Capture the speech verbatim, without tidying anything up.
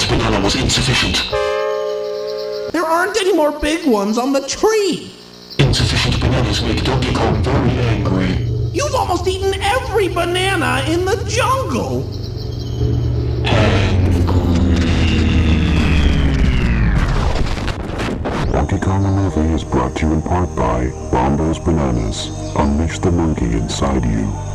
banana was insufficient. There aren't any more big ones on the tree. Insufficient bananas make Donkey Kong very angry. You've almost eaten every banana in the jungle. Donkey Kong the movie is brought to you in part by Bombo's Bananas. Unleash the monkey inside you.